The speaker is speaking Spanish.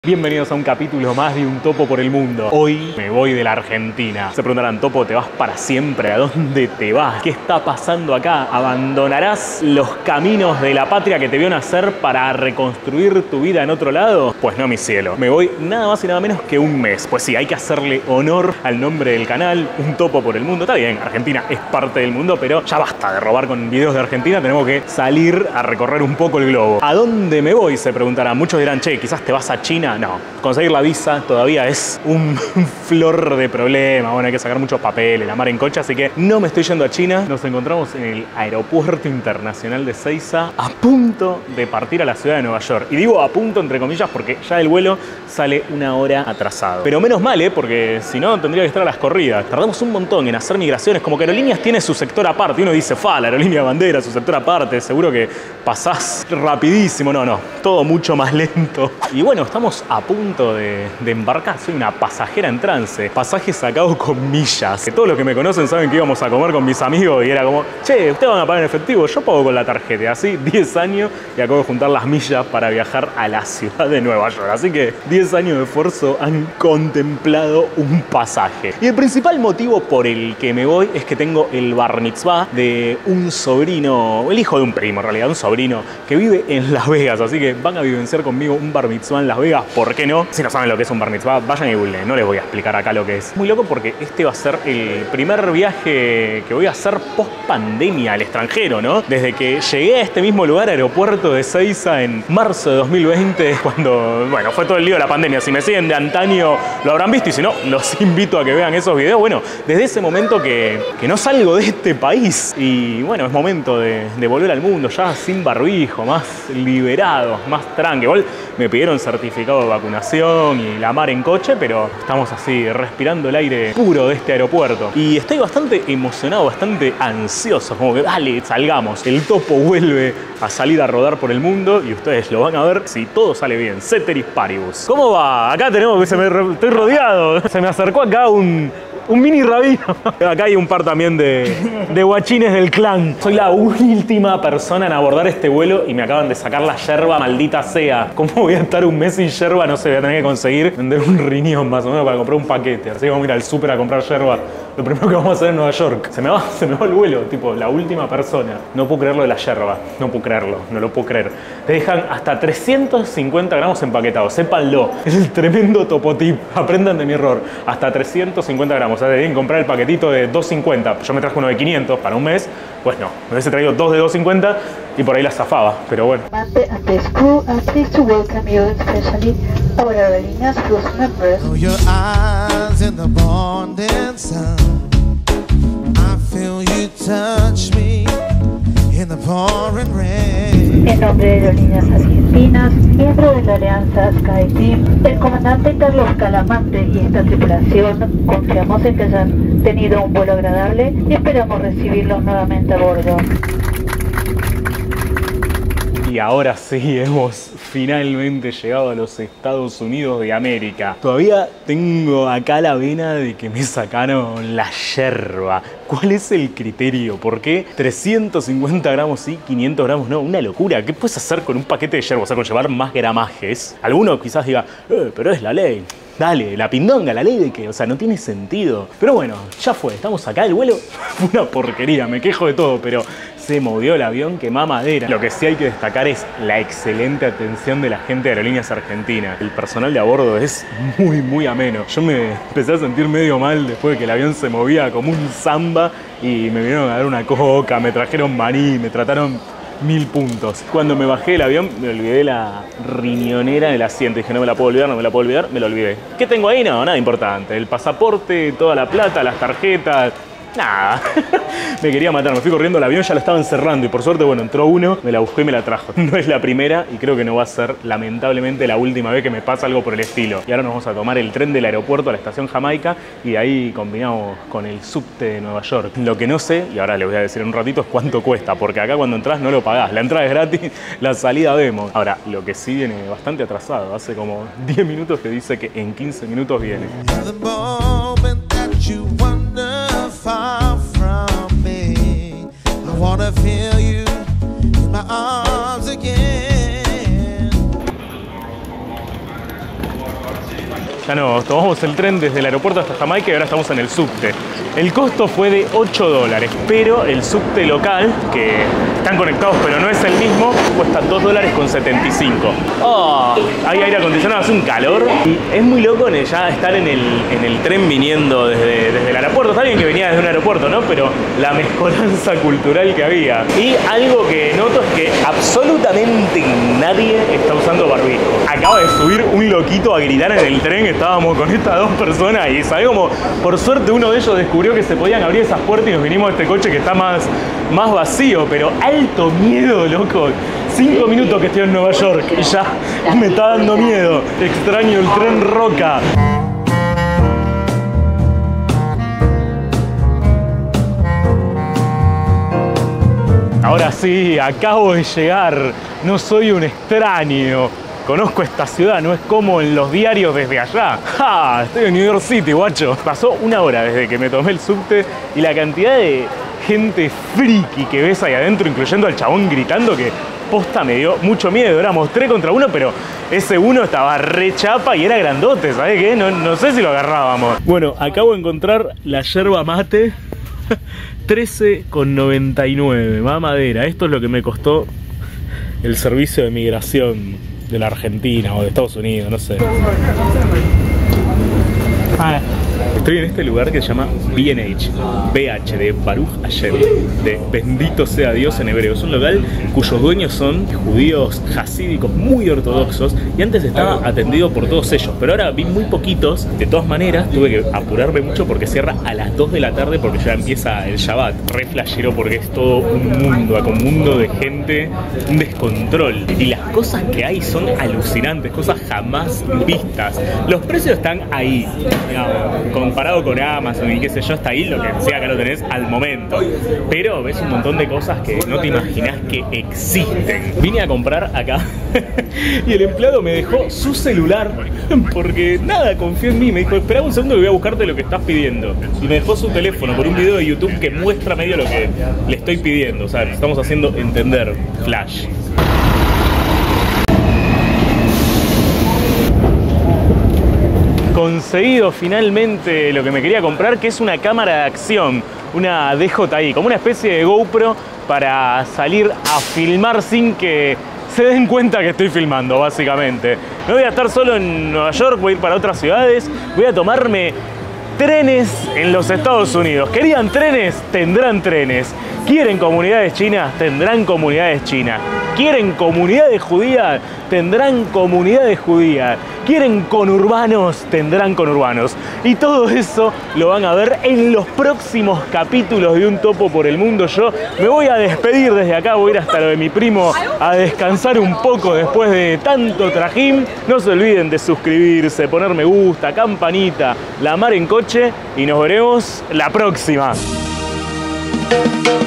Bienvenidos a un capítulo más de Un Topo por el Mundo. Hoy me voy de la Argentina. Se preguntarán, Topo, ¿te vas para siempre? ¿A dónde te vas? ¿Qué está pasando acá? ¿Abandonarás los caminos de la patria que te vio nacer para reconstruir tu vida en otro lado? Pues no, mi cielo. Me voy nada más y nada menos que un mes. Pues sí, hay que hacerle honor al nombre del canal, Un Topo por el Mundo. Está bien, Argentina es parte del mundo, pero ya basta de robar con videos de Argentina. Tenemos que salir a recorrer un poco el globo. ¿A dónde me voy? Se preguntarán. Muchos dirán, che, quizás te vas a China. No, conseguir la visa todavía es un flor de problema. Bueno, hay que sacar muchos papeles, la mar en coche, así que no me estoy yendo a China. Nos encontramos en el Aeropuerto Internacional de Ezeiza, a punto de partir a la ciudad de Nueva York. Y digo a punto entre comillas porque ya el vuelo sale una hora atrasado. Pero menos mal, porque si no tendría que estar a las corridas. Tardamos un montón en hacer migraciones, como que Aerolíneas tiene su sector aparte. Y uno dice, la aerolínea bandera, su sector aparte, seguro que pasás rapidísimo. No, todo mucho más lento. Y bueno, estamos a punto de embarcar. Soy una pasajera en trance. Pasaje sacado con millas. Que todos los que me conocen saben que íbamos a comer con mis amigos y era como, che, ¿ustedes van a pagar en efectivo? Yo pago con la tarjeta. Así, 10 años y acabo de juntar las millas para viajar a la ciudad de Nueva York. Así que 10 años de esfuerzo han contemplado un pasaje. Y el principal motivo por el que me voy es que tengo el bar mitzvah de un sobrino, el hijo de un primo en realidad, un sobrino que vive en Las Vegas. Así que van a vivenciar conmigo un bar mitzvah en Las Vegas. ¿Por qué no? Si no saben lo que es un bar mitzvah, vayan y googleen. No les voy a explicar acá lo que es. Muy loco porque este va a ser el primer viaje que voy a hacer post pandemia al extranjero, ¿no? Desde que llegué a este mismo lugar, aeropuerto de Ezeiza, en marzo de 2020, cuando, bueno, fue todo el lío de la pandemia. Si me siguen de antaño lo habrán visto y si no, los invito a que vean esos videos. Bueno, desde ese momento que no salgo de este país y bueno, es momento de volver al mundo ya sin barbijo, más liberados, más tranqui. Igual me pidieron certificado de vacunación y la mar en coche, pero estamos así respirando el aire puro de este aeropuerto. Y estoy bastante emocionado, bastante ansioso, como que dale, salgamos. El Topo vuelve a salir a rodar por el mundo y ustedes lo van a ver si todo sale bien. Ceteris paribus. ¿Cómo va? Acá tenemos que estoy rodeado. Se me acercó acá un mini rabino. Acá hay un par también de guachines del clan. Soy la última persona en abordar este vuelo y me acaban de sacar la yerba, maldita sea. ¿Cómo voy a estar un mes sin yerba? No sé, voy a tener que conseguir vender un riñón más o menos para comprar un paquete. Así que vamos a ir al súper a comprar yerba. Lo primero que vamos a hacer en Nueva York. Se me va el vuelo, tipo, la última persona. No puedo creer lo de la yerba. No puedo creerlo, no lo puedo creer. Te dejan hasta 350 gramos empaquetados. Sépanlo. Es el tremendo topotip. Aprendan de mi error. Hasta 350 gramos. O sea, deben comprar el paquetito de 250. Yo me traje uno de 500 para un mes. Pues no, me hubiese traído dos de 250 y por ahí la zafaba. Pero bueno. And the crew are pleased to welcome you, especially our Aerolíneas Plus members. Your eyes in the morning sun. I feel you touch me in the pouring rain. En nombre de Aerolíneas Argentinas, miembro de la Alianza SkyTeam, el comandante Carlos Calamante y esta tripulación confiamos en que hayan tenido un vuelo agradable y esperamos recibirlos nuevamente a bordo. Y ahora sí, hemos finalmente llegado a los Estados Unidos de América. Todavía tengo acá la vena de que me sacaron la yerba. ¿Cuál es el criterio? ¿Por qué 350 gramos sí, 500 gramos no? Una locura. ¿Qué puedes hacer con un paquete de yerba? O sea, con llevar más gramajes. Alguno quizás diga, pero es la ley. Dale, la pindonga, la ley de que, o sea, no tiene sentido. Pero bueno, ya fue, estamos acá, el vuelo fue una porquería, me quejo de todo, pero se movió el avión que mamadera. Lo que sí hay que destacar es la excelente atención de la gente de Aerolíneas Argentinas. El personal de a bordo es muy ameno. Yo me empecé a sentir medio mal después de que el avión se movía como un samba y me vinieron a dar una coca, me trajeron maní, me trataron 1000 puntos. Cuando me bajé del avión, me olvidé la riñonera del asiento. Dije, no me la puedo olvidar, no me la puedo olvidar. Me lo olvidé. ¿Qué tengo ahí? No, nada importante. El pasaporte, toda la plata, las tarjetas. Nada. Me quería matar. Me fui corriendo al avión, ya lo estaban cerrando. Y por suerte, bueno, entró uno, me la buscó y me la trajo. No es la primera y creo que no va a ser, lamentablemente, la última vez que me pasa algo por el estilo. Y ahora nos vamos a tomar el tren del aeropuerto a la estación Jamaica y de ahí combinamos con el subte de Nueva York. Lo que no sé, y ahora les voy a decir en un ratito, es cuánto cuesta. Porque acá cuando entras no lo pagás. La entrada es gratis, la salida vemos. Ahora, lo que sí viene bastante atrasado. Hace como 10 minutos que dice que en 15 minutos viene. The moment that you wander far from me, I wanna feel you in my arms again. ya no, tomamos el tren desde el aeropuerto hasta Jamaica y ahora estamos en el subte. El costo fue de $8, pero el subte local, que están conectados pero no es el mismo, cuesta $2,75. Oh, hay aire acondicionado, hace un calor. Y es muy loco ya estar en el tren viniendo desde el aeropuerto. Está bien que venía desde un aeropuerto, ¿no? Pero la mezcolanza cultural que había. Y algo que noto es que absolutamente nadie está usando barbijo. Acaba de subir un loquito a gritar en el tren. Estábamos con estas dos personas y ¿sabes cómo? Por suerte uno de ellos descubrió que se podían abrir esas puertas y nos vinimos a este coche que está más vacío, pero alto miedo, loco. 5 minutos que estoy en Nueva York y ya me está dando miedo. Extraño el tren Roca. Ahora sí, acabo de llegar. No soy un extraño. Conozco esta ciudad, no es como en los diarios desde allá. ¡Ja! Estoy en New York City, guacho. Pasó una hora desde que me tomé el subte y la cantidad de gente friki que ves ahí adentro, incluyendo al chabón gritando, que posta me dio mucho miedo. Éramos 3 contra 1, pero ese uno estaba re chapa y era grandote, ¿sabes qué? No sé si lo agarrábamos. Bueno, acabo de encontrar la yerba mate. 13,99, mamadera. Esto es lo que me costó el servicio de migración de la Argentina o de Estados Unidos, no sé. Estoy en este lugar que se llama B&H, BH de Baruch Hashem, de bendito sea Dios en hebreo. Es un local cuyos dueños son judíos hasídicos muy ortodoxos y antes estaba atendido por todos ellos, pero ahora vi muy poquitos. De todas maneras tuve que apurarme mucho porque cierra a las 2 de la tarde porque ya empieza el Shabbat. Re flashero porque es todo un mundo de gente, un descontrol. Y las cosas que hay son alucinantes, cosas jamás vistas. Los precios están ahí, digamos, comparado con Amazon y qué sé yo, está ahí lo que sea, acá lo tenés al momento. Pero ves un montón de cosas que no te imaginás que existen. Vine a comprar acá y el empleado me dejó su celular porque nada, confió en mí. Me dijo, espera un segundo que voy a buscarte lo que estás pidiendo. Y me dejó su teléfono por un video de YouTube que muestra medio lo que le estoy pidiendo. O sea, estamos haciendo entender. Flash. Conseguido finalmente lo que me quería comprar, que es una cámara de acción, una DJI, como una especie de GoPro para salir a filmar sin que se den cuenta que estoy filmando, básicamente. No voy a estar solo en Nueva York, voy a ir para otras ciudades, voy a tomarme trenes en los Estados Unidos. ¿Querían trenes? Tendrán trenes. ¿Quieren comunidades chinas? Tendrán comunidades chinas. ¿Quieren comunidades judías? Tendrán comunidades judías. ¿Quieren conurbanos? Tendrán conurbanos. Y todo eso lo van a ver en los próximos capítulos de Un Topo por el Mundo. Yo me voy a despedir desde acá, voy a ir hasta lo de mi primo a descansar un poco después de tanto trajín. No se olviden de suscribirse, poner me gusta, campanita, la mar en coche y nos veremos la próxima.